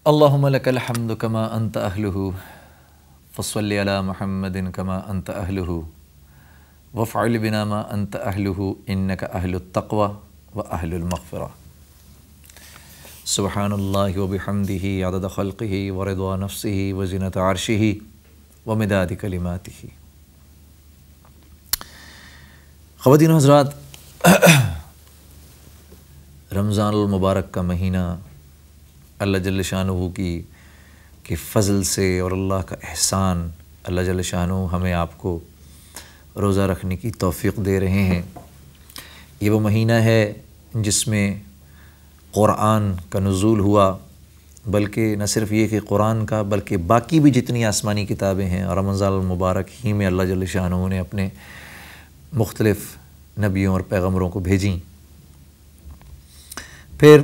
اللہم لک الحمد کما انت اہلہ فصلی علی محمد کما انت اہلہ وافعل بنا ما انت اہلہ انک اہل التقوی و اہل المغفرہ۔ سبحان اللہ وبحمدہ عدد خلقہ ورضا نفسہ وزنۃ عرشہ ومداد کلماتہ۔ خواتین و حضرات، رمضان المبارک کا مہینہ اللہ جل شانہ کی فضل سے اور اللہ کا احسان، اللہ جل شانہ ہمیں آپ کو روزہ رکھنے کی توفیق دے رہے ہیں۔ یہ وہ مہینہ ہے جس میں قرآن کا نزول ہوا، بلکہ نہ صرف یہ کہ قرآن کا بلکہ باقی بھی جتنی آسمانی کتابیں ہیں، اور رمضان المبارک ہی میں اللہ جل شانہ نے اپنے مختلف نبیوں اور پیغمبروں کو بھیجیں۔ پھر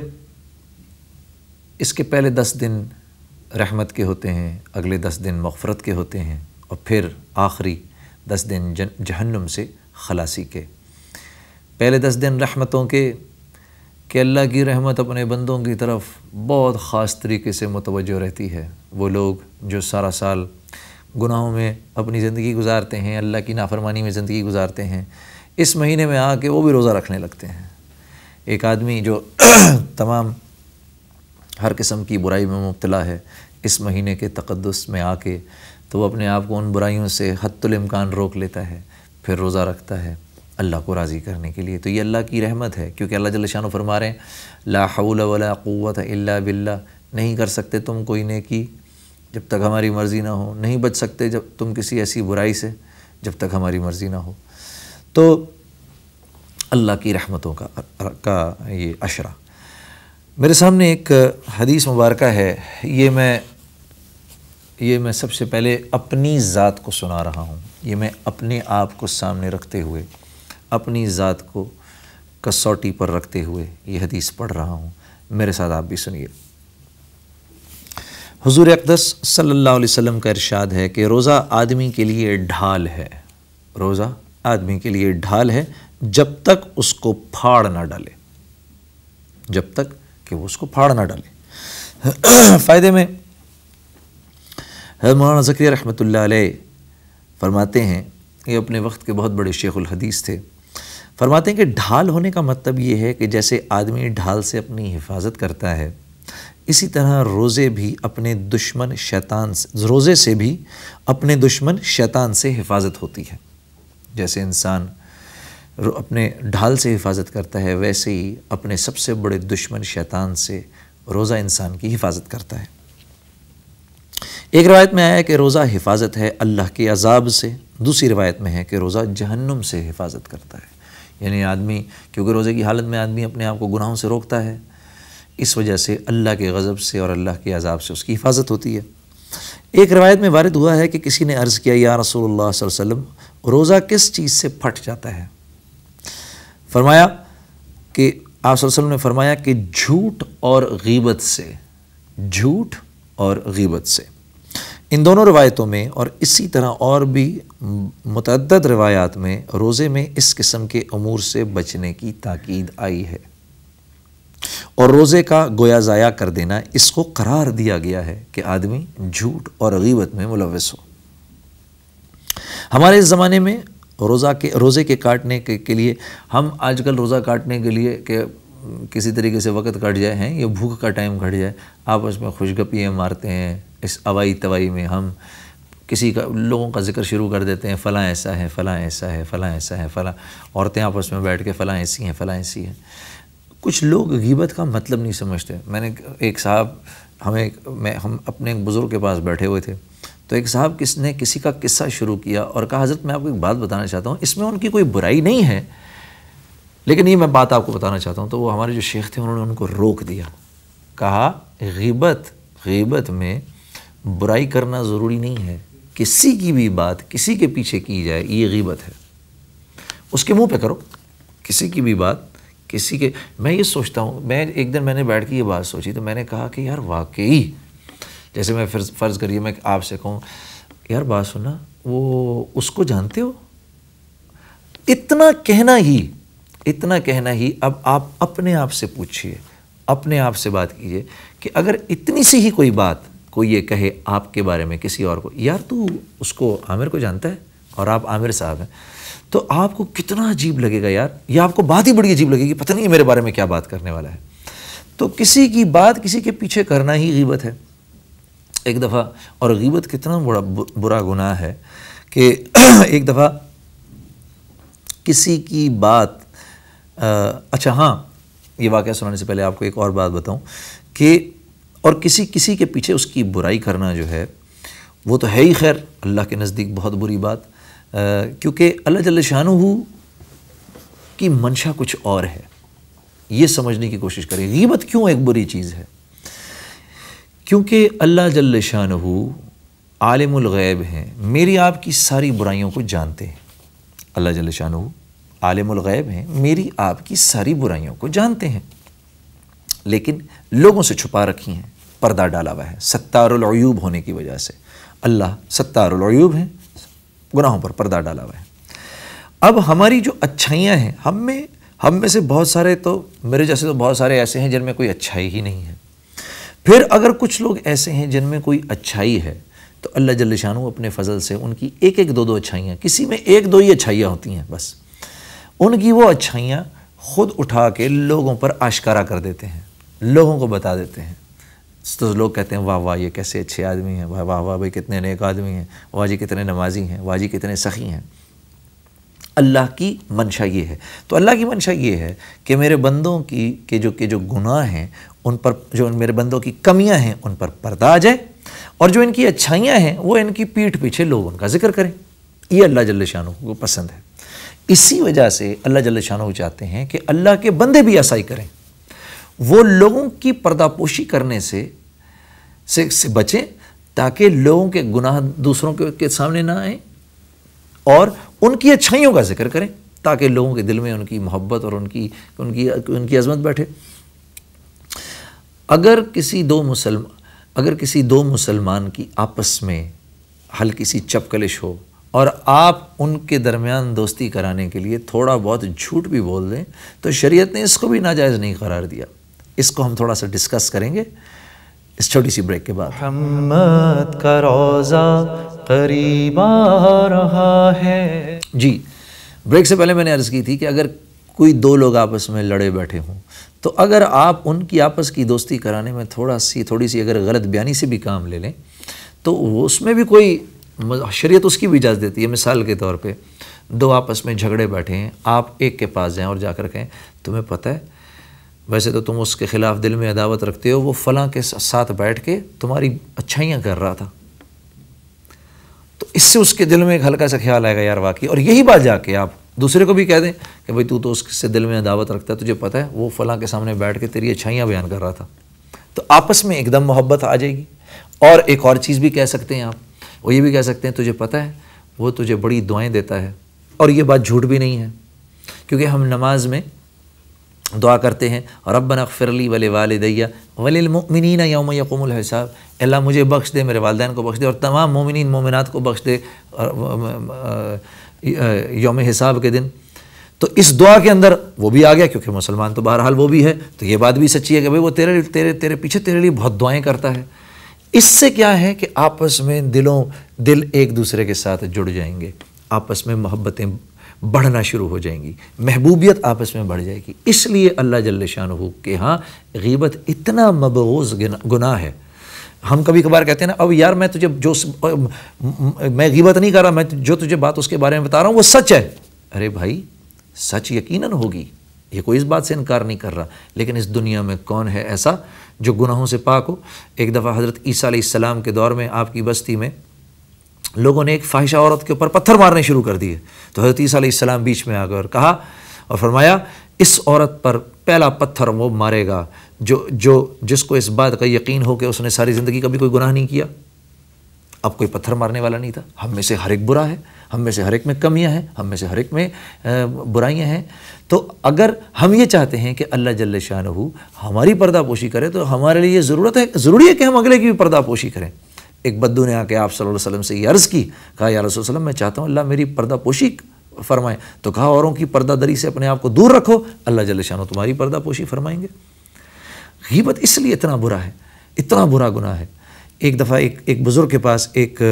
اس کے پہلے 10 دن رحمت کے ہوتے ہیں، اگلے 10 دن مغفرت کے ہوتے ہیں، اور پھر آخری 10 دن جہنم سے خلاصی کے۔ پہلے 10 دن رحمتوں کے کہ اللہ کی رحمت اپنے بندوں کی طرف بہت خاص طریقے سے متوجہ رہتی ہے۔ وہ لوگ جو سارا سال گناہوں میں اپنی زندگی گزارتے ہیں، اللہ کی نافرمانی میں زندگی گزارتے ہیں، اس مہینے میں آ کے وہ بھی روزہ رکھنے لگتے ہیں۔ ایک آدمی جو تمام ہر قسم کی برائی میں مبتلا ہے، اس مہینے کے تقدس میں آ کے تو وہ اپنے آپ کو ان برائیوں سے حتی الامکان روک لیتا ہے، پھر روزہ رکھتا ہے اللہ کو راضی کرنے کے لیے۔ تو یہ اللہ کی رحمت ہے، کیونکہ اللہ جل شانہ فرما رہے ہیں لا حول ولا قوت الا باللہ، نہیں کر سکتے تم کوئی نیکی جب تک ہماری مرضی نہ ہو، نہیں بچ سکتے جب تم کسی ایسی برائی سے جب تک ہماری مرضی نہ ہو۔ تو اللہ کی رحمتوں کا یہ عشرہ۔ میرے سامنے ایک حدیث مبارکہ ہے، یہ میں سب سے پہلے اپنی ذات کو سنا رہا ہوں، یہ میں اپنے آپ کو سامنے رکھتے ہوئے، اپنی ذات کو کسوٹی پر رکھتے ہوئے یہ حدیث پڑھ رہا ہوں، میرے ساتھ آپ بھی سنیے۔ حضور اقدس صلی اللہ علیہ وسلم کا ارشاد ہے کہ روزہ آدمی کے لیے ڈھال ہے، روزہ آدمی کے لیے ڈھال ہے جب تک اس کو پھاڑ نہ ڈالے، جب تک کہ وہ اس کو پھاڑ نہ ڈالے۔ فائدے میں حضرت مولانا زکریا رحمۃ اللہ علیہ فرماتے ہیں، یہ اپنے وقت کے بہت بڑے شیخ الحدیث تھے، فرماتے ہیں کہ ڈھال ہونے کا مطلب یہ ہے کہ جیسے آدمی ڈھال سے اپنی حفاظت کرتا ہے، اسی طرح روزے بھی اپنے دشمن شیطان سے، روزے سے بھی اپنے دشمن شیطان سے حفاظت ہوتی ہے۔ جیسے انسان اپنے ڈھال سے حفاظت کرتا ہے، ویسے ہی اپنے سب سے بڑے دشمن شیطان سے روزہ انسان کی حفاظت کرتا ہے۔ ایک روایت میں آیا ہے کہ روزہ حفاظت ہے اللہ کے عذاب سے، دوسری روایت میں ہے کہ روزہ جہنم سے حفاظت کرتا ہے۔ یعنی آدمی، کیونکہ روزے کی حالت میں آدمی اپنے آپ کو گناہوں سے روکتا ہے، اس وجہ سے اللہ کے غضب سے اور اللہ کے عذاب سے اس کی حفاظت ہوتی ہے۔ ایک روایت میں وارد ہوا ہے کہ کسی نے عرض کیا یا رسول اللہ صلی اللہ علیہ وسلم، روزہ کس چیز سے پھٹ جاتا ہے؟ فرمایا کہ آپ صلی اللہ علیہ وسلم نے فرمایا کہ جھوٹ اور غیبت سے، جھوٹ اور غیبت سے۔ ان دونوں روایتوں میں اور اسی طرح اور بھی متعدد روایات میں روزے میں اس قسم کے امور سے بچنے کی تاکید آئی ہے، اور روزے کا گویا ضائع کر دینا اس کو قرار دیا گیا ہے کہ آدمی جھوٹ اور غیبت میں ملوث ہو۔ ہمارے اس زمانے میں روزے کے کاٹنے کے لیے، ہم آج کل روزہ کاٹنے کے لیے کہ کسی طریقے سے وقت کٹ جائے ہیں، یہ بھوک کا ٹائم کٹ جائے، آپس میں خوش گپیاں مارتے ہیں، اس اوائی توائی میں ہم کسی کا لوگوں کا ذکر شروع کر دیتے ہیں، فلاں ایسا ہے، فلاں ایسا ہے، فلاں ایسا ہے، فلاں عورتیں آپس میں بیٹھ کے فلاں ایسی ہیں، فلاں ایسی ہیں۔ کچھ لوگ غیبت کا مطلب نہیں سمجھتے۔ میں نے ایک صاحب، ہم اپنے ایک بزرگ کے پاس بیٹھے ہوئے تھے، تو ایک صاحب نے کسی کا قصہ شروع کیا اور کہا حضرت میں آپ کو ایک بات بتانا چاہتا ہوں، اس میں ان کی کوئی برائی نہیں ہے، لیکن یہ میں بات آپ کو بتانا چاہتا ہوں۔ تو وہ ہمارے جو شیخ تھے انہوں نے ان کو روک دیا، کہا غیبت میں برائی کرنا ضروری نہیں ہے، کسی کی بھی بات کسی کے پیچھے کی جائے یہ غیبت ہے، اس کے منہ پہ کرو، کسی کی بھی بات کسی کے۔ میں یہ سوچتا ہوں، ایک دن میں نے بیٹھ کے یہ بات سوچی تو میں نے کہا کہ یار واقعی، جیسے میں فرض کریے میں آپ سے کہوں یار بات سننا، وہ اس کو جانتے ہو، اتنا کہنا ہی اب آپ اپنے آپ سے پوچھئے، اپنے آپ سے بات کیجئے کہ اگر اتنی سی ہی کوئی بات کوئی یہ کہے آپ کے بارے میں کسی اور کو، یار تو اس کو عامر کو جانتا ہے اور آپ عامر صاحب ہیں، تو آپ کو کتنا عجیب لگے گا یار، یا آپ کو بات ہی بڑی عجیب لگے گی، پتہ نہیں میرے بارے میں کیا بات کرنے والا ہے۔ تو کسی کی بات کسی کے پیچھے کرنا ہی غیبت ہے ایک دفعہ۔ اور غیبت کتنا برا گناہ ہے کہ ایک دفعہ کسی کی بات اچھا ہاں، یہ واقعہ سنانے سے پہلے آپ کو ایک اور بات بتاؤں کہ اور کسی کے پیچھے اس کی برائی کرنا جو ہے وہ تو ہے ہی خیر اللہ کے نزدیک بہت بری بات، کیونکہ اللہ جل شانہ کی منشا کچھ اور ہے۔ یہ سمجھنے کی کوشش کریں غیبت کیوں ایک بری چیز ہے، کیونکہ اللہ جل شانہ عالم الغیب ہیں، میری آپ کی ساری برائیوں کو جانتے ہیں۔ اللہ جل شانہ عالم الغیب ہیں، میری آپ کی ساری برائیوں کو جانتے ہیں، لیکن لوگوں سے چھپا رکھی ہیں، پردہ ڈالا ہوا ہے ستار العیوب ہونے کی وجہ سے۔ اللہ ستار العیوب ہیں، گناہوں پر پردہ ڈالا ہوا ہے۔ اب ہماری جو اچھائیاں ہیں، ہم میں سے بہت سارے، تو میرے جیسے تو بہت سارے ایسے ہیں جن میں کوئی اچھائی ہی نہیں ہے۔ پھر اگر کچھ لوگ ایسے ہیں جن میں کوئی اچھائی ہے تو اللہ جل شانہ اپنے فضل سے ان کی ایک ایک دو اچھائیاں، کسی میں ایک دو ہی اچھائیاں ہوتی ہیں بس، ان کی وہ اچھائیاں خود اٹھا کے لوگوں پر آشکارا کر دیتے ہیں، لوگوں کو بتا دیتے ہیں۔ تو لوگ کہتے ہیں واہ واہ یہ کیسے اچھے آدمی ہیں، واہ واہ واہ بھائی کتنے نیک آدمی ہیں، واہ جی کتنے نمازی ہیں، واہ جی کتنے سخی ہیں۔ اللہ کی منشا یہ ہے، تو اللہ کی منشا یہ ہے کہ میرے بندوں کی جو گناہ ہیں ان پر، جو میرے بندوں کی کمیاں ہیں ان پر پردہ آ جائے، اور جو ان کی اچھائیاں ہیں وہ ان کی پیٹھ پیچھے لوگ ان کا ذکر کریں۔ یہ اللہ جل شانہ کو پسند ہے۔ اسی وجہ سے اللہ جل شانہ چاہتے ہیں کہ اللہ کے بندے بھی ایسا ہی کریں، وہ لوگوں کی پردہ پوشی کرنے سے بچیں تاکہ لوگوں کے گناہ دوسروں کے سامنے نہ آئیں، اور ان کی اچھائیوں کا ذکر کریں تاکہ لوگوں کے دل میں ان کی محبت اور ان کی عظمت بیٹھے۔ اگر کسی دو مسلمان کی آپس میں ہلکی سی چپکلش ہو اور آپ ان کے درمیان دوستی کرانے کے لیے تھوڑا بہت جھوٹ بھی بول دیں تو شریعت نے اس کو بھی ناجائز نہیں قرار دیا۔ اس کو ہم تھوڑا سا ڈسکس کریں گے اس چھوٹی سی بریک کے بعد۔ محمد کا روزہ قریب آ رہا ہے۔ جی، بریک سے پہلے میں نے عرض کی تھی کہ اگر کوئی دو لوگ آپس میں لڑے بیٹھے ہوں تو اگر آپ ان کی آپس کی دوستی کرانے میں تھوڑی سی اگر غلط بیانی سے بھی کام لے لیں تو اس میں بھی کوئی، شریعت اس کی بھی اجازت دیتی ہے۔ مثال کے طور پہ دو آپس میں جھگڑے بیٹھے ہیں، آپ ایک کے پاس جائیں اور جا کر کہیں تمہیں پتہ ہے ویسے تو تم اس کے خلاف دل میں عداوت رکھتے ہو، وہ فلاں کے ساتھ بیٹھ کے تمہاری اچھائیاں کر رہا تھا، تو اس سے اس کے دل میں ایک ہلکا سا خیال آئے گا یار واقعی، اور یہی بات جا کے آپ دوسرے کو بھی کہہ دیں کہ بھئی تو اس سے دل میں عداوت رکھتا ہے، تجھے پتہ ہے وہ فلاں کے سامنے بیٹھ کے تیری اچھائیاں بیان کر رہا تھا، تو آپس میں ایک دم محبت آ جائے گی۔ اور ایک اور چیز بھی کہہ سکتے ہیں آپ، وہ یہ بھی کہہ سکتے ہیں تجھے پتہ ہے وہ تجھے بڑی دعائیں دیتا ہے، اور یہ بات جھوٹ بھی نہیں ہے، کیونکہ ہم نماز میں دعا کرتے ہیں ربنا اغفر لی ولوالدی وللمؤمنین یوم یقوم الحساب، اللہ مجھے بخش دے، میرے والدین کو بخش دے، اور تمام مومنین مومنات کو بخش دے یوم حساب کے دن۔ تو اس دعا کے اندر وہ بھی آ گیا، کیونکہ مسلمان تو بہرحال وہ بھی ہے، تو یہ بات بھی سچی ہے کہ بھئی وہ تیرے پیچھے تیرے لیے بہت دعائیں کرتا ہے۔ اس سے کیا ہے کہ آپس میں دل ایک دوسرے کے ساتھ جڑ جائیں گے، آپس میں محبتیں بڑھنا شروع ہو جائیں گی، محبوبیت آپس میں بڑھ جائے گی۔ اس لیے اللہ جل شانہ کے ہاں غیبت اتنا مبغوض گناہ ہے۔ ہم کبھی کبھار کہتے ہیں نا اب یار میں تجھے میں غیبت نہیں کر رہا، میں جو تجھے بات اس کے بارے میں بتا رہا ہوں وہ سچ ہے۔ ارے بھائی سچ یقیناً ہوگی، یہ کوئی اس بات سے انکار نہیں کر رہا، لیکن اس دنیا میں کون ہے ایسا جو گناہوں سے پاک ہو؟ ایک دفعہ حضرت عیسیٰ علیہ السلام کے دور میں آپ کی بستی میں لوگوں نے ایک فاحشہ عورت کے اوپر پتھر مارنے شروع کر دیے، تو حضرت عیسیٰ علیہ السلام بیچ میں آ کر کہا اور فرمایا اس عورت پر پہلا پتھر وہ مارے گا جس کو اس بات کا یقین ہو کہ اس نے ساری زندگی کبھی کوئی گناہ نہیں کیا۔ اب کوئی پتھر مارنے والا نہیں تھا۔ ہم میں سے ہر ایک برا ہے، ہم میں سے ہر ایک میں کمیاں ہیں، ہم میں سے ہر ایک میں برائیاں ہیں۔ تو اگر ہم یہ چاہتے ہیں کہ اللہ جل شانہ ہماری پردہ پوشی کرے تو ہمارے لیے ضروری ہے کہ ہم اگلے کی بھی پردہ پوشی کریں۔ ایک بدو نے آ کے آپ صلی اللہ علیہ وسلم سے یہ عرض کی، کہا یا رسول اللہ صلی اللہ علیہ وسلم میں چاہتا ہوں اللہ میری پردہ پوشی فرمائیں، تو کہا اوروں کی پردہ دری سے اپنے آپ کو دور رکھو، اللہ جل شانہ تمہاری پردہ پوشی فرمائیں گے۔ غیبت اس لیے اتنا برا ہے، اتنا برا گناہ ہے۔ ایک دفعہ ایک بزرگ کے پاس ایک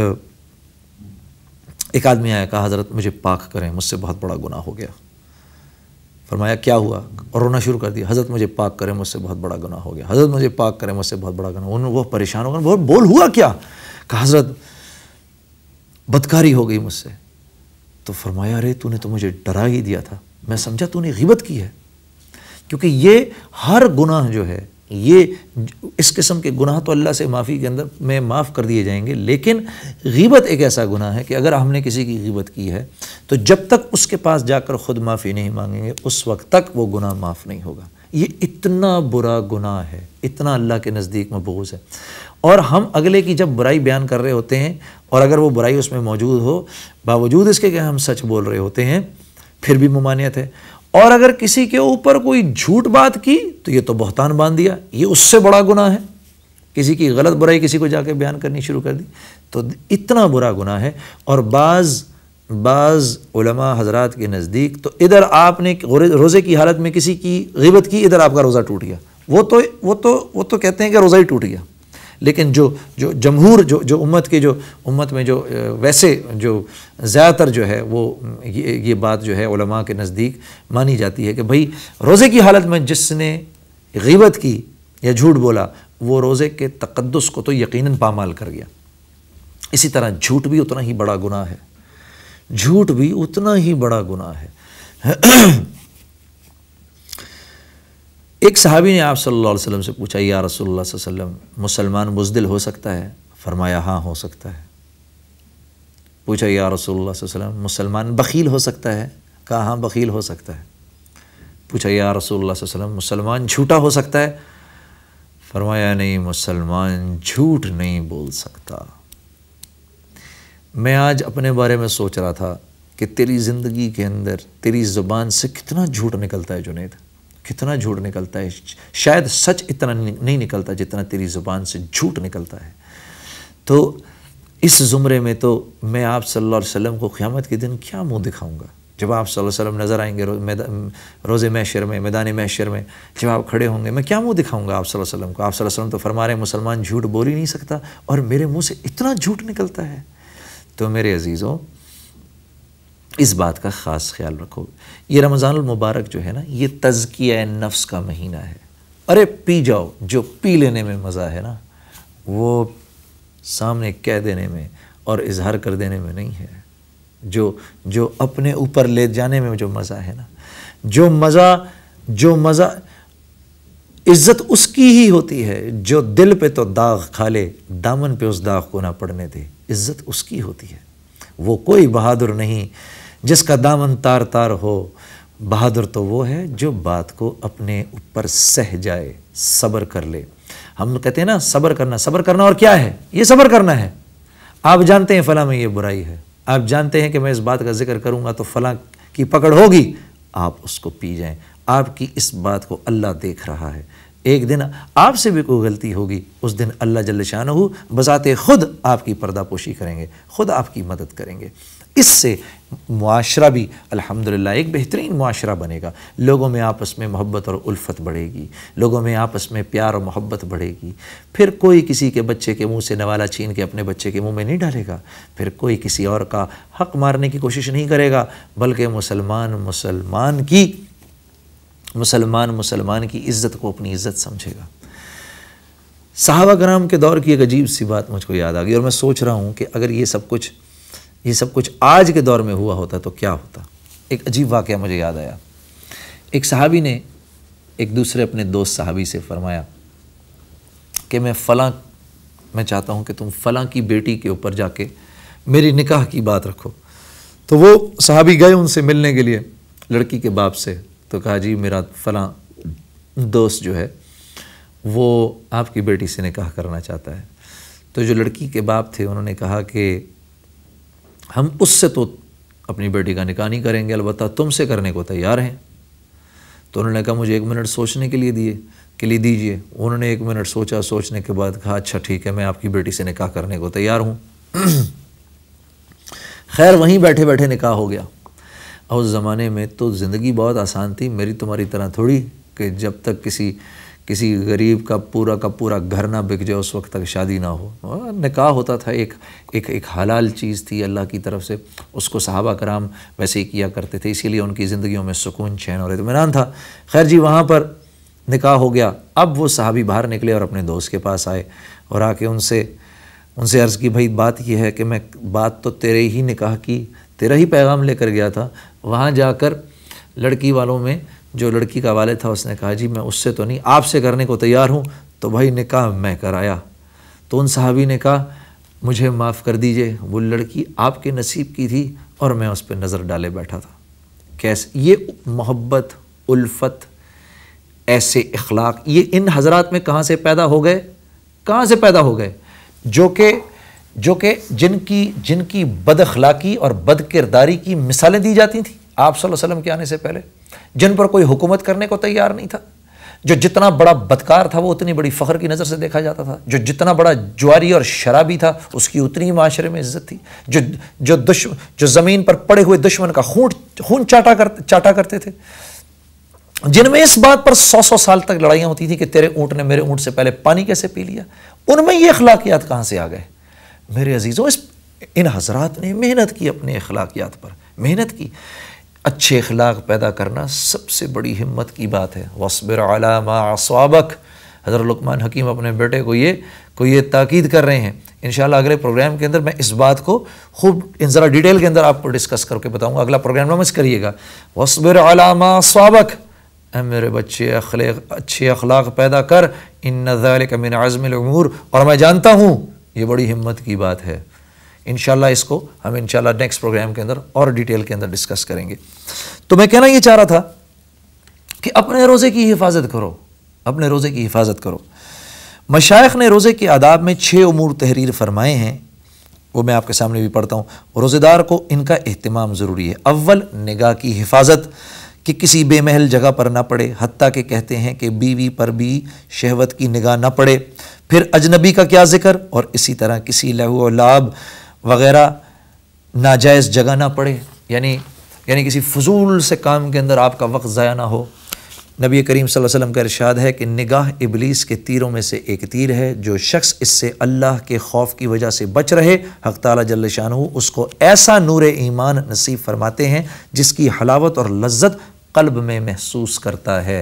آدمی آیا، کہا حضرت مجھے پاک کریں، مجھ سے بہت بڑا گناہ ہو گیا۔ فرمایا کیا ہوا؟ اور رونا شروع کر دیا، حضرت مجھے پاک کریں، مجھ سے بہت بڑا گناہ ہو گیا، حضرت مجھے پاک کریں، مجھ سے بہت بڑا گناہ۔ وہ پریشان ہو گئے، بول ہوا کیا؟ کہا حضرت بدکاری ہو گئی مجھ سے۔ تو فرمایا ارے تو نے تو مجھے ڈرا ہی دیا تھا، میں سمجھا تو نے غیبت کی ہے۔ کیونکہ یہ ہر گناہ جو ہے، یہ اس قسم کے گناہ تو اللہ سے معافی کے اندر میں معاف کر دیے جائیں گے، لیکن غیبت ایک ایسا گناہ ہے کہ اگر ہم نے کسی کی غیبت کی ہے تو جب تک اس کے پاس جا کر خود معافی نہیں مانگیں گے اس وقت تک وہ گناہ معاف نہیں ہوگا۔ یہ اتنا برا گناہ ہے، اتنا اللہ کے نزدیک مبغوض ہے۔ اور ہم اگلے کی جب برائی بیان کر رہے ہوتے ہیں اور اگر وہ برائی اس میں موجود ہو، باوجود اس کے کہ ہم سچ بول رہے ہوتے ہیں، پھر بھی ممانعت ہے۔ اور اگر کسی کے اوپر کوئی جھوٹ بات کی تو یہ تو بہتان باندھ دیا، یہ اس سے بڑا گناہ ہے۔ کسی کی غلط برائی کسی کو جا کے بیان کرنی شروع کر دی تو اتنا برا گناہ ہے۔ اور بعض علماء حضرات کے نزدیک تو ادھر آپ نے روزے کی حالت میں کسی کی غیبت کی، ادھر آپ کا روزہ ٹوٹ گیا، وہ تو کہتے ہیں کہ روزہ ہی ٹوٹ گیا۔ لیکن جو جمہور جو امت میں جو ویسے جو زیادہ تر جو ہے وہ یہ بات جو ہے علماء کے نزدیک مانی جاتی ہے کہ بھئی روزے کی حالت میں جس نے غیبت کی یا جھوٹ بولا وہ روزے کے تقدس کو تو یقیناً پامال کر گیا۔ اسی طرح جھوٹ بھی اتنا ہی بڑا گناہ ہے، جھوٹ بھی اتنا ہی بڑا گناہ ہے۔ ایک صحابی نے آپ صلی اللہ علیہ وسلم سے پوچھا یا رسول اللہ صلی اللہ علیہ وسلم مسلمان بزدل ہو سکتا ہے؟ فرمایا ہاں ہو سکتا ہے۔ پوچھا یا رسول اللہ صلی اللہ علیہ وسلم مسلمان بخیل ہو سکتا ہے؟ کہا ہاں بخیل ہو سکتا ہے۔ پوچھا یا رسول اللہ صلی اللہ علیہ وسلم مسلمان جھوٹا ہو سکتا ہے؟ فرمایا نہیں، مسلمان جھوٹ نہیں بول سکتا۔ میں آج اپنے بارے میں سوچ رہا تھا کہ تیری زندگی کے اندر تیری زبان سے کتنا جھوٹ نکلتا ہے جنید، کتنا جھوٹ نکلتا ہے۔ شاید سچ اتنا نہیں نکلتا جتنا تیری زبان سے جھوٹ نکلتا ہے۔ تو اس زمرے میں تو میں آپ صلی اللہ علیہ وسلم کو قیامت کے دن کیا منہ دکھاؤں گا؟ جب آپ صلی اللہ علیہ وسلم نظر آئیں گے روز محشر میں، میدان محشر میں جب آپ کھڑے ہوں گے، میں کیا منہ دکھاؤں گا آپ صلی اللہ علیہ وسلم کو؟ آپ صلی اللہ علیہ وسلم تو فرما رہے ہیں مسلمان جھوٹ بول ہی نہیں سکتا اور میرے منہ سے اتنا جھوٹ نکلتا ہے۔ تو میرے عزیزوں اس بات کا خاص خیال رکھو۔ یہ رمضان المبارک جو ہے نا، یہ تزکیہ نفس کا مہینہ ہے۔ ارے پی جاؤ، جو پی لینے میں مزہ ہے نا وہ سامنے کہہ دینے میں اور اظہار کر دینے میں نہیں ہے۔ جو اپنے اوپر لے جانے میں جو مزہ ہے نا، جو مزہ عزت اس کی ہی ہوتی ہے جو دل پہ تو داغ کھا لے، دامن پہ اس داغ کو نہ پڑنے دے۔ عزت اس کی ہوتی ہے۔ وہ کوئی بہادر نہیں جس کا دامن تار تار ہو، بہادر تو وہ ہے جو بات کو اپنے اوپر سہ جائے، صبر کر لے۔ ہم کہتے ہیں نا صبر کرنا اور کیا ہے؟ یہ صبر کرنا ہے۔ آپ جانتے ہیں فلاں میں یہ برائی ہے، آپ جانتے ہیں کہ میں اس بات کا ذکر کروں گا تو فلاں کی پکڑ ہوگی، آپ اس کو پی جائیں۔ آپ کی اس بات کو اللہ دیکھ رہا ہے۔ ایک دن آپ سے بھی کوئی غلطی ہوگی، اس دن اللہ جل شانہ بذات خود آپ کی پردہ پوشی کریں گے، خود آپ کی مدد کریں گے۔ اس سے معاشرہ بھی الحمدللہ ایک بہترین معاشرہ بنے گا۔ لوگوں میں آپس میں محبت اور الفت بڑھے گی، لوگوں میں آپس میں پیار اور محبت بڑھے گی۔ پھر کوئی کسی کے بچے کے منہ سے نوالا چھین کے اپنے بچے کے منہ میں نہیں ڈالے گا، پھر کوئی کسی اور کا حق مارنے کی کوشش نہیں کرے گا، بلکہ مسلمان کی عزت کو اپنی عزت سمجھے گا۔ صحابہ کرام کے دور کی ایک عجیب سی بات مجھ کو یاد آ گئی اور میں سوچ رہا ہوں کہ اگر یہ سب کچھ آج کے دور میں ہوا ہوتا تو کیا ہوتا۔ ایک عجیب واقعہ مجھے یاد آیا۔ ایک صحابی نے ایک دوسرے اپنے دوست صحابی سے فرمایا کہ میں چاہتا ہوں کہ تم فلاں کی بیٹی کے اوپر جا کے میری نکاح کی بات رکھو۔ تو وہ صحابی گئے ان سے ملنے کے لیے، لڑکی کے باپ سے، تو کہا جی میرا فلاں دوست جو ہے وہ آپ کی بیٹی سے نکاح کرنا چاہتا ہے۔ تو جو لڑکی کے باپ تھے انہوں نے کہا کہ ہم اس سے تو اپنی بیٹی کا نکاح نہیں کریں گے، البتہ تم سے کرنے کو تیار ہیں۔ تو انہوں نے کہا مجھے 1 منٹ سوچنے کے لیے دیجئے۔ انہوں نے 1 منٹ سوچا، سوچنے کے بعد کہا اچھا ٹھیک ہے، میں آپ کی بیٹی سے نکاح کرنے کو تیار ہوں۔ خیر وہیں بیٹھے بیٹھے نکاح ہو گیا۔ اور اس زمانے میں تو زندگی بہت آسان تھی، میری تمہاری طرح تھوڑی کہ جب تک کسی غریب کا پورا گھر نہ بک جائے اس وقت تک شادی نہ ہو۔ نکاح ہوتا تھا، ایک حلال چیز تھی اللہ کی طرف سے، اس کو صحابہ کرام ویسے ہی کیا کرتے تھے، اسی لیے ان کی زندگیوں میں سکون، چین اور اطمینان تھا۔ خیر جی، وہاں پر نکاح ہو گیا۔ اب وہ صحابی باہر نکلے اور اپنے دوست کے پاس آئے اور آ کے ان سے عرض کی، بھائی بات یہ ہے کہ میں بات تو تیرے ہی نکاح کی، تیرا ہی پیغام لے کر گیا تھا، وہاں جا کر لڑکی والوں میں جو لڑکی کا والد تھا اس نے کہا جی میں اس سے تو نہیں، آپ سے کرنے کو تیار ہوں، تو بھائی نکاح میں کرایا۔ تو ان صحابی نے کہا مجھے معاف کر دیجئے، وہ لڑکی آپ کے نصیب کی تھی اور میں اس پہ نظر ڈالے بیٹھا تھا۔ کیسے یہ محبت، الفت، ایسے اخلاق یہ ان حضرات میں کہاں سے پیدا ہو گئے؟ کہاں سے پیدا ہو گئے؟ جو کہ جن کی بد اخلاقی اور بد کرداری کی مثالیں دی جاتی تھیں آپ صلی اللہ علیہ وسلم کے آنے سے پہلے، جن پر کوئی حکومت کرنے کو تیار نہیں تھا، جو جتنا بڑا بدکار تھا وہ اتنی بڑی فخر کی نظر سے دیکھا جاتا تھا، جو جتنا بڑا جواری اور شرابی تھا اس کی اتنی معاشرے میں عزت تھی، جو زمین پر پڑے ہوئے دشمن کا خون چاٹا کرتے تھے، جن میں اس بات پر 100 سال تک لڑائیاں ہوتی تھی کہ تیرے اونٹ نے میرے اونٹ سے پہلے پانی کیسے پی لیا، ان میں یہ اخلاقیات کہاں سے آ گئے؟ میرے عزیزوں، ان حضرات نے محنت کی، اپنے اخلاقیات پر محنت کی۔ اچھے اخلاق پیدا کرنا سب سے بڑی ہمت کی بات ہے۔ وَاصْبِرْ عَلَىٰ مَا أَصَابَكَ، حضرت لقمان حکیم اپنے بیٹے کو یہ تاکید کر رہے ہیں۔ انشاءاللہ اگلے پروگرام کے اندر میں اس بات کو خوب ذرا ڈیٹیل کے اندر آپ کو ڈسکس کر کے بتاؤں گا، اگلا پروگرام نہ مس کریے گا۔ وَاصْبِرْ عَلَىٰ مَا أَصَابَكَ، اے میرے بچے اچھے اخلاق پیدا کر، إِنَّ ذَلِكَ مِنْ عَزْمِ الْأُمُورِ، اور میں جانتا ہوں یہ بڑی ہمت کی بات ہے۔ انشاءاللہ اس کو ہم انشاءاللہ نیکسٹ پروگرام کے اندر اور ڈیٹیل کے اندر ڈسکس کریں گے۔ تو میں کہنا یہ چاہ رہا تھا کہ اپنے روزے کی حفاظت کرو، اپنے روزے کی حفاظت کرو۔ مشائخ نے روزے کے آداب میں 6 امور تحریر فرمائے ہیں، وہ میں آپ کے سامنے بھی پڑھتا ہوں۔ روزے دار کو ان کا اہتمام ضروری ہے۔ اول، نگاہ کی حفاظت، کہ کسی بے محل جگہ پر نہ پڑے، حتیٰ کہ کہتے ہیں کہ بیوی پر بھی شہوت کی نگاہ نہ پڑے۔ پھر اجنبی کا کیا ذکر، اور اسی طرح کسی لہو و لعب وغیرہ ناجائز جگہ نہ پڑے، یعنی کسی فضول سے کام کے اندر آپ کا وقت ضائع نہ ہو۔ نبی کریم صلی اللہ علیہ وسلم کا ارشاد ہے کہ نگاہ ابلیس کے تیروں میں سے ایک تیر ہے، جو شخص اس سے اللہ کے خوف کی وجہ سے بچ رہے، حق تعالیٰ جل شانہ اس کو ایسا نور ایمان نصیب فرماتے ہیں جس کی حلاوت اور لذت قلب میں محسوس کرتا ہے۔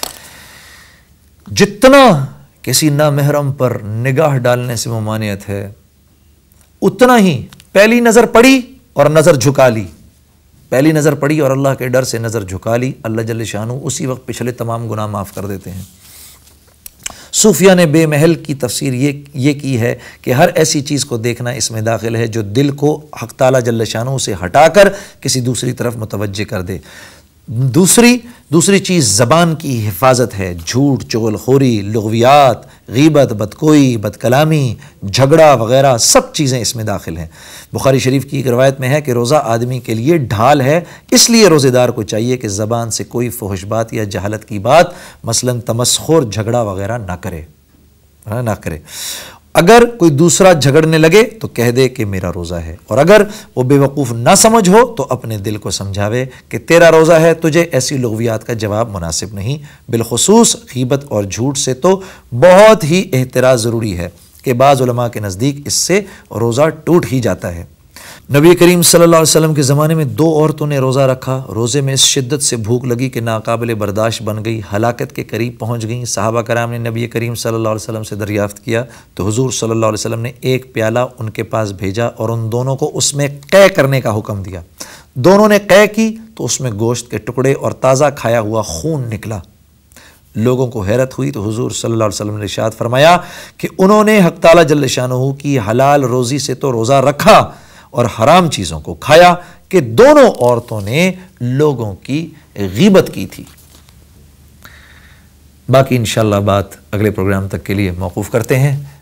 جتنا کسی نامحرم پر نگاہ ڈالنے سے ممانعت ہے، اتنا ہی پہلی نظر پڑی اور نظر جھکا لی، پہلی نظر پڑی اور اللہ کے ڈر سے نظر جھکا لی، اللہ جل شانہ اسی وقت پچھلے تمام گناہ معاف کر دیتے ہیں۔ صوفیہ نے بے محل کی تفسیر یہ کی ہے کہ ہر ایسی چیز کو دیکھنا اس میں داخل ہے جو دل کو حق تعالیٰ جل شانہ سے ہٹا کر کسی دوسری طرف متوجہ کر دے۔ دوسری چیز زبان کی حفاظت ہے، جھوٹ، چغل خوری، لغویات، غیبت، بدکوئی، بد کلامی، جھگڑا وغیرہ سب چیزیں اس میں داخل ہیں۔ بخاری شریف کی ایک روایت میں ہے کہ روزہ آدمی کے لیے ڈھال ہے، اس لیے روزے دار کو چاہیے کہ زبان سے کوئی فحش بات یا جہالت کی بات، مثلا تمسخر، جھگڑا وغیرہ نہ کرے۔ اگر کوئی دوسرا جھگڑنے لگے تو کہہ دے کہ میرا روزہ ہے، اور اگر وہ بے وقوف نہ سمجھ ہو تو اپنے دل کو سمجھاوے کہ تیرا روزہ ہے، تجھے ایسی لغویات کا جواب مناسب نہیں۔ بالخصوص غیبت اور جھوٹ سے تو بہت ہی احتراز ضروری ہے کہ بعض علماء کے نزدیک اس سے روزہ ٹوٹ ہی جاتا ہے۔ نبی کریم صلی اللہ علیہ وسلم کے زمانے میں 2 عورتوں نے روزہ رکھا، روزے میں اس شدت سے بھوک لگی کہ ناقابل برداشت بن گئی، ہلاکت کے قریب پہنچ گئیں۔ صحابہ کرام نے نبی کریم صلی اللہ علیہ وسلم سے دریافت کیا تو حضور صلی اللہ علیہ وسلم نے ایک پیالہ ان کے پاس بھیجا اور ان دونوں کو اس میں قے کرنے کا حکم دیا۔ دونوں نے قے کی تو اس میں گوشت کے ٹکڑے اور تازہ کھایا ہوا خون نکلا۔ لوگوں کو حیرت ہوئی تو حضور صلی اللہ علیہ وسلم نے ارشاد فرمایا کہ انہوں نے حق تعالیٰ جل شانہ کی حلال روزی سے تو روزہ رکھا اور حرام چیزوں کو کھایا، کہ دونوں عورتوں نے لوگوں کی غیبت کی تھی۔ باقی انشاءاللہ بات اگلے پروگرام تک کے لیے موقوف کرتے ہیں۔